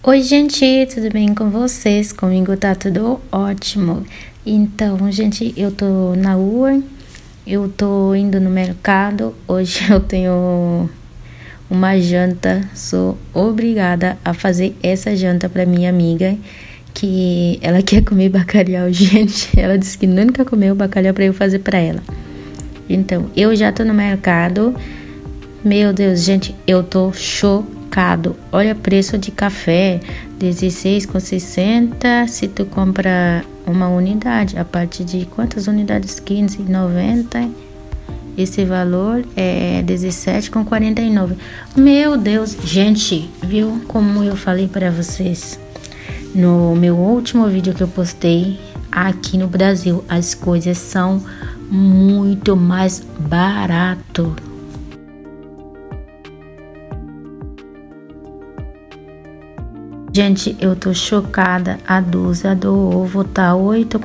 Oi, gente, tudo bem com vocês? Comigo tá tudo ótimo. Então, gente, eu tô na rua, eu tô indo no mercado. Hoje eu tenho uma janta, sou obrigada a fazer essa janta pra minha amiga, que ela quer comer bacalhau, gente. Ela disse que nunca comeu bacalhau pra eu fazer pra ela. Então, eu já tô no mercado. Meu Deus, gente, eu tô chocado. Olha o preço de café, R$16,60 se tu compra uma unidade. A partir de quantas unidades? R$15,90. Esse valor é R$17,49. Meu Deus, gente, viu como eu falei para vocês no meu último vídeo que eu postei? Aqui no Brasil as coisas são muito mais barato. Gente, eu tô chocada. A dúzia do ovo tá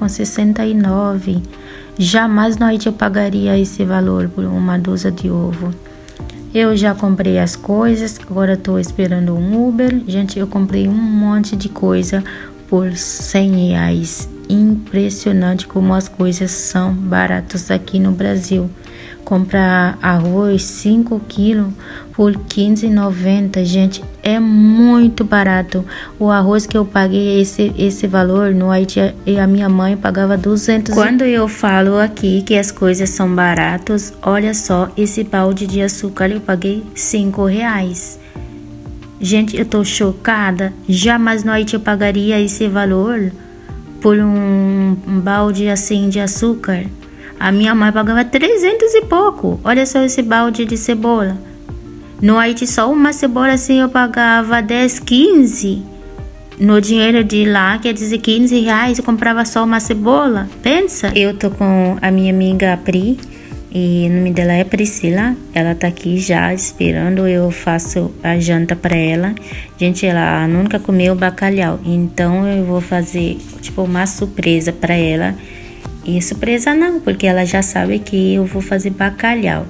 R$8,69. Jamais nós eu pagaria esse valor por uma dúzia de ovo. Eu já comprei as coisas, agora tô esperando um Uber. Gente, eu comprei um monte de coisa por R$100. Impressionante como as coisas são baratas aqui no Brasil. Comprar arroz 5 quilos por R$15,90, gente, é muito barato. O arroz que eu paguei esse valor no Haiti, a minha mãe pagava 200. Quando eu falo aqui que as coisas são baratas, olha só, esse balde de açúcar eu paguei R$5. Gente, eu tô chocada. Jamais no Haiti eu pagaria esse valor por um balde assim de açúcar. A minha mãe pagava 300 e pouco. Olha só esse balde de cebola. No Haiti, só uma cebola assim eu pagava 10, 15. No dinheiro de lá, quer dizer R$15, eu comprava só uma cebola. Pensa. Eu tô com a minha amiga Pri, e o nome dela é Priscila. Ela tá aqui já esperando eu faço a janta pra ela. Gente, ela nunca comeu bacalhau, então eu vou fazer tipo uma surpresa pra ela. E surpresa não, porque ela já sabe que eu vou fazer bacalhau.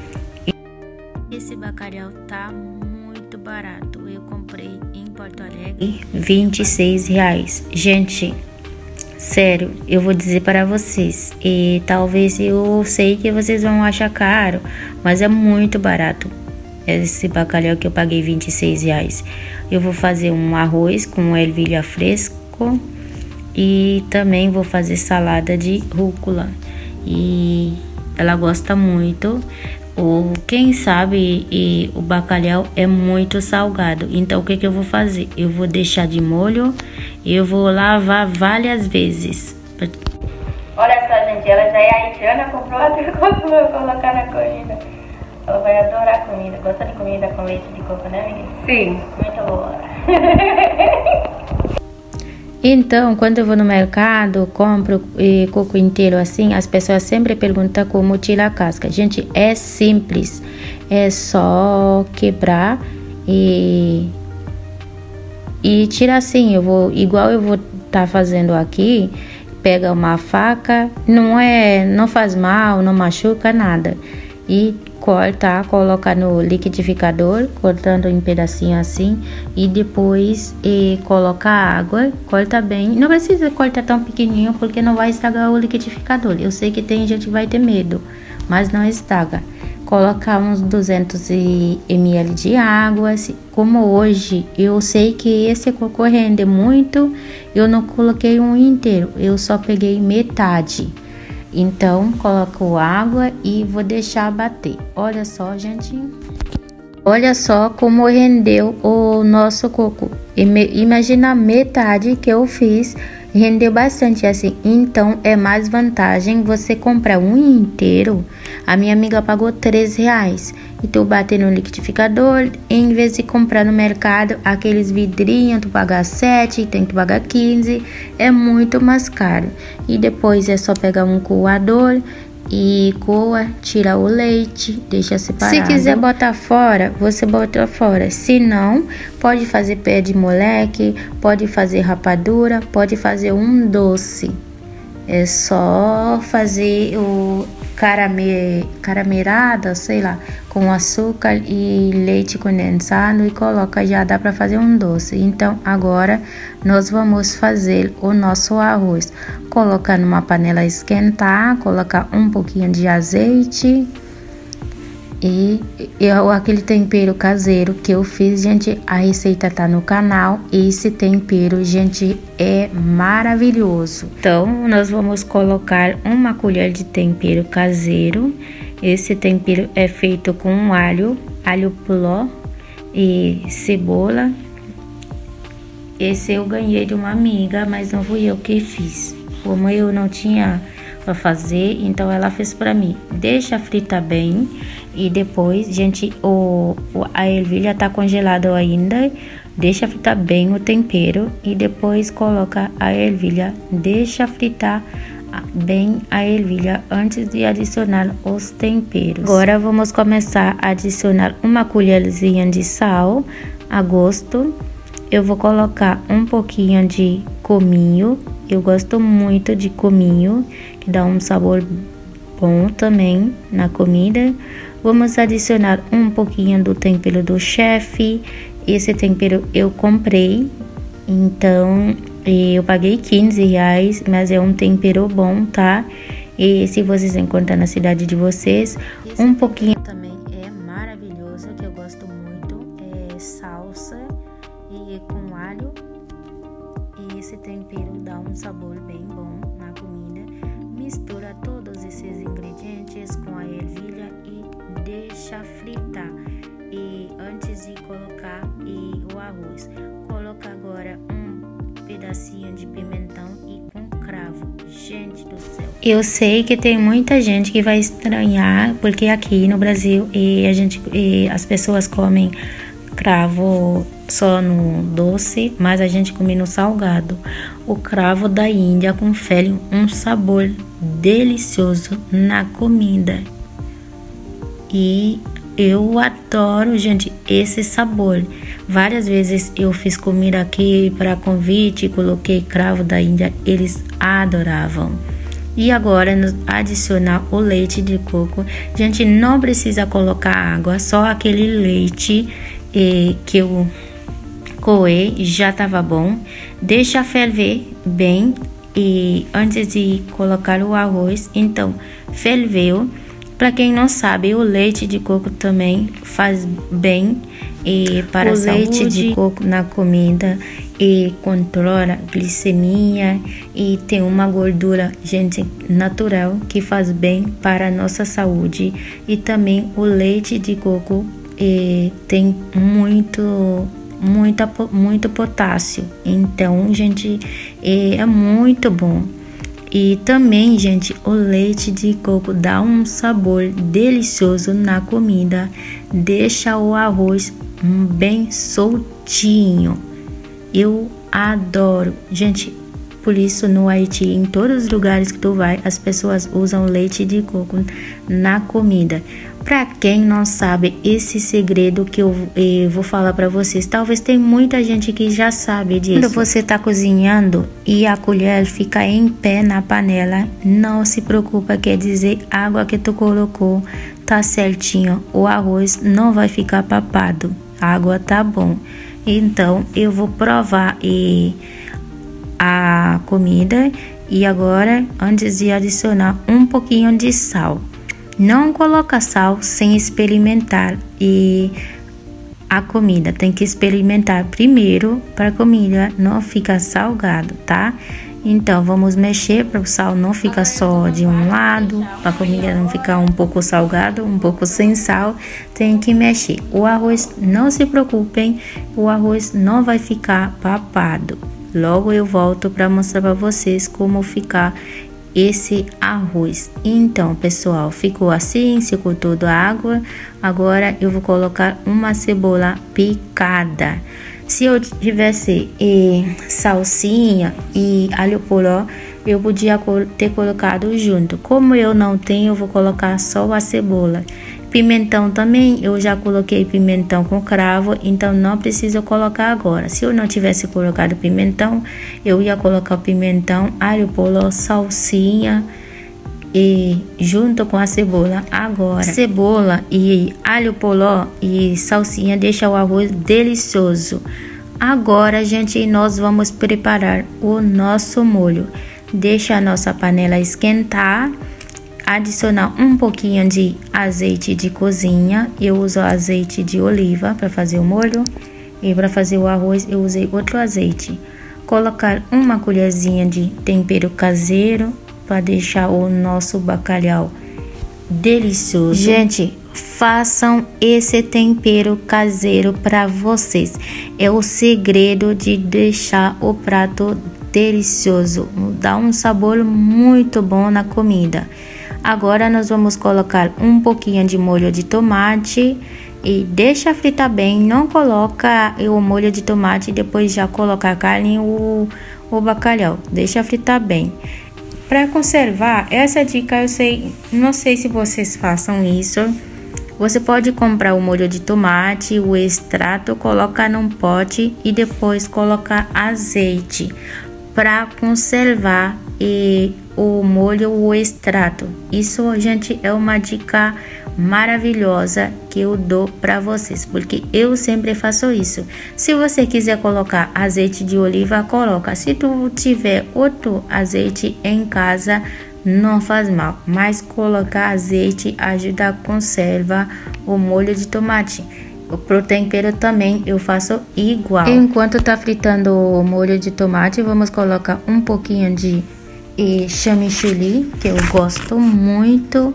Esse bacalhau tá muito barato. Eu comprei em Porto Alegre R$26. Gente, sério, eu vou dizer para vocês. E talvez eu sei que vocês vão achar caro, mas é muito barato. Esse bacalhau que eu paguei R$26. Eu vou fazer um arroz com ervilha fresco. E também vou fazer salada de rúcula. E ela gosta muito. Ou quem sabe o bacalhau é muito salgado. Então o que eu vou fazer? Eu vou deixar de molho. Eu vou lavar várias vezes. Olha só, gente, ela já é haitiana, comprou até coco pra colocar na comida. Ela vai adorar comida. Gosta de comida com leite de coco, né, amiga? Sim. Muito boa. Então, quando eu vou no mercado, compro coco inteiro assim, as pessoas sempre perguntam como tirar a casca. Gente, é simples. É só quebrar e tirar assim. Igual eu vou estar fazendo aqui, pega uma faca, não faz mal, não machuca nada. E corta, coloca no liquidificador, cortando em pedacinho assim, e depois coloca água, corta bem. Não precisa cortar tão pequenininho porque não vai estragar o liquidificador. Eu sei que tem gente que vai ter medo, mas não estraga. Colocar uns 200 ml de água. Como hoje eu sei que esse coco rende muito, eu não coloquei um inteiro, eu só peguei metade. Então, coloco água e vou deixar bater. Olha só, gente. Olha só como rendeu o nosso coco. Imagina a metade que eu fiz. Rendeu bastante assim. Então, é mais vantagem você comprar um inteiro. A minha amiga pagou R$3. Então, bater no liquidificador. Em vez de comprar no mercado aqueles vidrinhos, tu pagar 7, tem que pagar 15. É muito mais caro. E depois é só pegar um coador e coa, tira o leite, deixa separado. Se quiser botar fora, você bota fora. Se não, pode fazer pé de moleque, pode fazer rapadura, pode fazer um doce. É só fazer caramelada, sei lá, com açúcar e leite condensado e coloca, já dá para fazer um doce. Então agora nós vamos fazer o nosso arroz. Colocar numa panela a esquentar, colocar um pouquinho de azeite e aquele tempero caseiro que eu fiz, gente, a receita tá no canal. Esse tempero, gente, é maravilhoso. Então, nós vamos colocar uma colher de tempero caseiro. Esse tempero é feito com alho poló e cebola. Esse eu ganhei de uma amiga, mas não fui eu que fiz. Como eu não tinha para fazer, então ela fez para mim. Deixa fritar bem e depois, gente, a ervilha tá congelada ainda. Deixa fritar bem o tempero e depois coloca a ervilha. Deixa fritar bem a ervilha antes de adicionar os temperos. Agora vamos começar a adicionar uma colherzinha de sal a gosto. Eu vou colocar um pouquinho de cominho. Eu gosto muito de cominho, que dá um sabor bom também na comida. Vamos adicionar um pouquinho do tempero do chefe. Esse tempero eu comprei, então eu paguei R$15, mas é um tempero bom, tá? E se vocês encontram na cidade de vocês, um pouquinho também é maravilhoso, que eu gosto muito, é salsa e com alho. E esse tempero dá um sabor bem bom na comida. Mistura todos esses ingredientes com a ervilha e deixa fritar. E antes de colocar o arroz, coloca agora um pedacinho de pimentão e com cravo. Gente do céu, eu sei que tem muita gente que vai estranhar, porque aqui no Brasil as pessoas comem cravo só no doce, mas a gente come no salgado. O cravo da Índia confere um sabor delicioso na comida. E eu adoro, gente, esse sabor. Várias vezes eu fiz comida aqui para convite, coloquei cravo da Índia, eles adoravam. E agora adicionar o leite de coco. Gente, não precisa colocar água, só aquele leite que eu coei já tava bom. Deixa ferver bem e antes de colocar o arroz. Então ferveu. Para quem não sabe, o leite de coco também faz bem para a saúde. O leite de coco na comida e controla a glicemia e tem uma gordura, gente, natural que faz bem para a nossa saúde. E também o leite de coco tem muito potássio, então, gente, é muito bom. E também, gente, o leite de coco dá um sabor delicioso na comida, deixa o arroz bem soltinho. Eu adoro, gente. Por isso, no Haiti, em todos os lugares que tu vai, as pessoas usam leite de coco na comida. Para quem não sabe esse segredo que eu vou falar para vocês, talvez tem muita gente que já sabe disso. Quando você tá cozinhando e a colher fica em pé na panela, não se preocupa, quer dizer, a água que tu colocou tá certinho, o arroz não vai ficar papado, a água tá bom. Então, eu vou provar a comida e agora, antes de adicionar um pouquinho de sal. Não coloca sal sem experimentar a comida. Tem que experimentar primeiro para a comida não ficar salgado, tá? Então, vamos mexer para o sal não ficar só de um lado, para a comida não ficar um pouco salgado, um pouco sem sal. Tem que mexer. O arroz, não se preocupem, o arroz não vai ficar papado. Logo eu volto para mostrar para vocês como ficar esse arroz. Então, pessoal, ficou assim, secou toda a água. Agora eu vou colocar uma cebola picada. Se eu tivesse salsinha e alho poró, eu podia ter colocado junto. Como eu não tenho, eu vou colocar só a cebola. Pimentão também, eu já coloquei pimentão com cravo, então não preciso colocar agora. Se eu não tivesse colocado pimentão, eu ia colocar pimentão, alho poró, salsinha e junto com a cebola. Agora, cebola e alho poró e salsinha deixa o arroz delicioso. Agora, gente, nós vamos preparar o nosso molho. Deixa a nossa panela esquentar. Adicionar um pouquinho de azeite de cozinha. Eu uso azeite de oliva para fazer o molho. E para fazer o arroz eu usei outro azeite. Colocar uma colherzinha de tempero caseiro para deixar o nosso bacalhau delicioso. Gente, façam esse tempero caseiro para vocês. É o segredo de deixar o prato delicioso. Dá um sabor muito bom na comida. Agora nós vamos colocar um pouquinho de molho de tomate e deixa fritar bem. Não coloca o molho de tomate e depois já colocar a carne e o bacalhau. Deixa fritar bem. Para conservar, essa dica eu sei, não sei se vocês façam isso. Você pode comprar o molho de tomate, o extrato, colocar num pote e depois colocar azeite para conservar o molho, o extrato. Isso, gente, é uma dica maravilhosa que eu dou para vocês, porque eu sempre faço isso. Se você quiser colocar azeite de oliva, coloca. Se tu tiver outro azeite em casa, não faz mal, mas colocar azeite ajuda a conservar o molho de tomate. Pro tempero também eu faço igual. Enquanto tá fritando o molho de tomate, vamos colocar um pouquinho de chimichurri, que eu gosto muito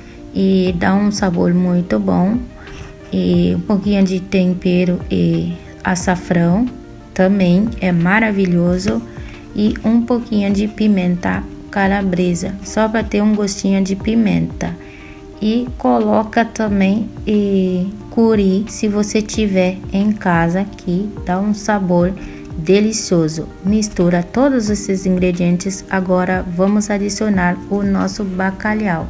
e dá um sabor muito bom, e um pouquinho de tempero e açafrão também é maravilhoso, e um pouquinho de pimenta calabresa, só para ter um gostinho de pimenta. E coloca também curry, se você tiver em casa, que dá um sabor delicioso. Mistura todos esses ingredientes. Agora vamos adicionar o nosso bacalhau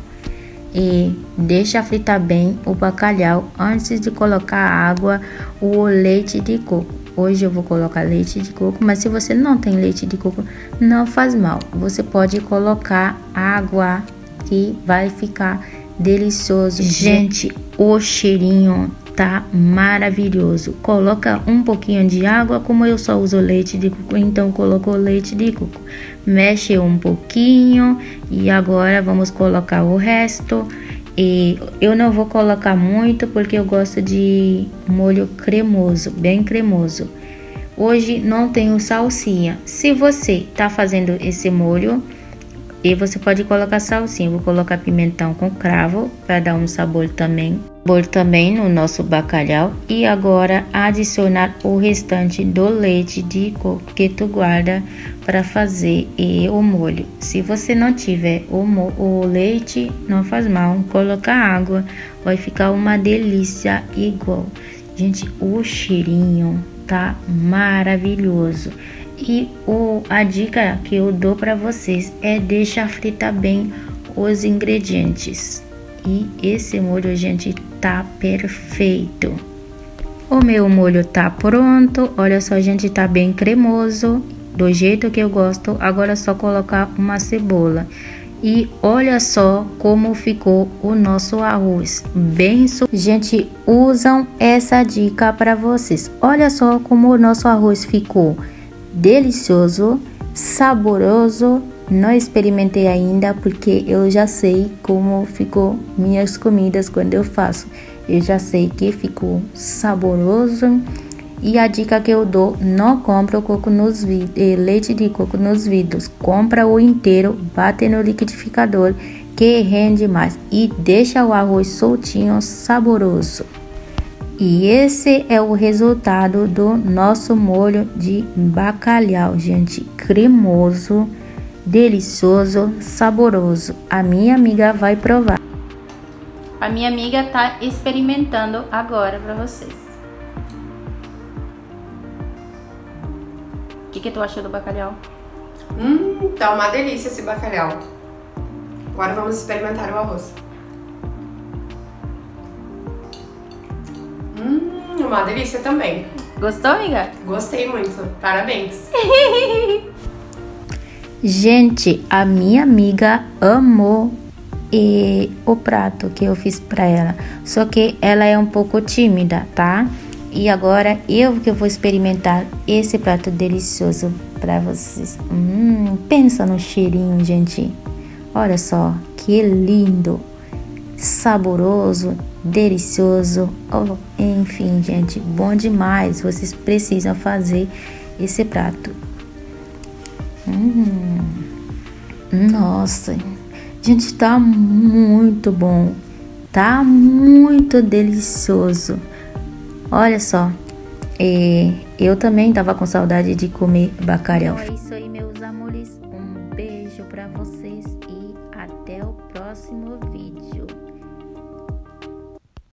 e deixa fritar bem o bacalhau antes de colocar a água ou leite de coco. Hoje eu vou colocar leite de coco, mas se você não tem leite de coco, não faz mal. Você pode colocar água, que vai ficar delicioso. Gente, o cheirinho tá maravilhoso. Coloca um pouquinho de água, como eu só uso leite de coco, então colocou leite de coco. Mexe um pouquinho e agora vamos colocar o resto. E eu não vou colocar muito porque eu gosto de molho cremoso, bem cremoso. Hoje não tenho salsinha. Se você tá fazendo esse molho, e você pode colocar salsinha. Vou colocar pimentão com cravo para dar um sabor também no nosso bacalhau. E agora adicionar o restante do leite de coco que tu guarda para fazer o molho. Se você não tiver o leite, não faz mal, colocar água, vai ficar uma delícia igual. Gente, o cheirinho tá maravilhoso. E a dica que eu dou para vocês é deixar fritar bem os ingredientes. E esse molho, gente, tá perfeito. O meu molho tá pronto. Olha só, gente, tá bem cremoso, do jeito que eu gosto. Agora é só colocar uma cebola. E olha só como ficou o nosso arroz, bem gente, usam essa dica para vocês. Olha só como o nosso arroz ficou delicioso, saboroso. Não experimentei ainda porque eu já sei como ficou minhas comidas quando eu faço. Eu já sei que ficou saboroso. E a dica que eu dou: não compra o coco leite de coco nos vidros. Compra o inteiro, bate no liquidificador que rende mais e deixa o arroz soltinho, saboroso. E esse é o resultado do nosso molho de bacalhau, gente, cremoso, delicioso, saboroso. A minha amiga vai provar. A minha amiga tá experimentando agora para vocês. O que tu achou do bacalhau? Tá uma delícia esse bacalhau. Agora vamos experimentar o arroz. Uma delícia também. Gostou, amiga? Gostei muito. Parabéns. Gente, a minha amiga amou o prato que eu fiz para ela. Só que ela é um pouco tímida, tá? E agora eu que vou experimentar esse prato delicioso para vocês. Pensa no cheirinho, gente. Olha só, que lindo, saboroso, delicioso. Oh, enfim, gente, bom demais. Vocês precisam fazer esse prato. Nossa, gente, tá muito bom. Tá muito delicioso. Olha só, eu também tava com saudade de comer bacalhau. Então é isso aí, meus amores. Um beijo pra vocês e até o próximo vídeo.